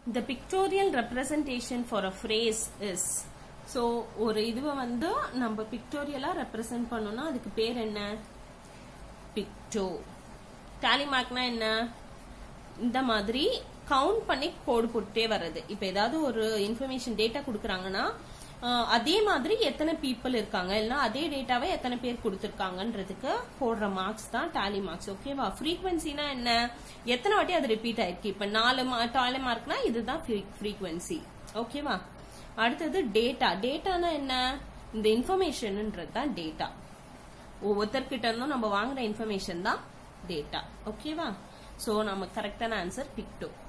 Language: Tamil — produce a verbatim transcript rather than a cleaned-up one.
The pictorial representation for a phrase is. So ஒரு இதுவை வந்து நம்ம பிக்டோரியலா ரெப்ரசென்ட் பண்ணோம்னா அதுக்கு பேர் என்ன? பிக்டோ. டாலி மார்க்னா என்ன? இந்த மாதிரி கவுண்ட் பண்ணி கோடு போட்டே வர்றது. இப்ப ஏதாவது ஒரு இன்ஃபர்மேஷன் டேட்டா கொடுக்கறாங்கன்னா அதே மாதிரி எத்தனை பீப்புள் இருக்காங்க இல்ல அதே டேட்டாவை எத்தனை பேர் கொடுத்திருக்காங்கன்றதுக்கு போடுற மார்க்ஸ் தான் டாலி மார்க்ஸ். ஓகேவா? ஃப்ரீக்வன்சினா என்ன? எத்தனை வாட்டி அது ரிப்பீட் ஆயிருக்கு. இப்ப நாலு டாலி மார்க்னா இதுதான் ஃப்ரீக்வன்சி. ஓகேவா? அடுத்தது டேட்டா. டேட்டானா என்ன? இந்த இன்ஃபர்மேஷன்ன்றது தான் டேட்டா. ஒவ்வொருத்தர்கிட்ட இருந்தும் நம்ம வாங்குற இன்ஃபர்மேஷன் தான் டேட்டா. ஓகேவா? சோ நம்ம கரெக்டான ஆன்சர் பிக்டோ.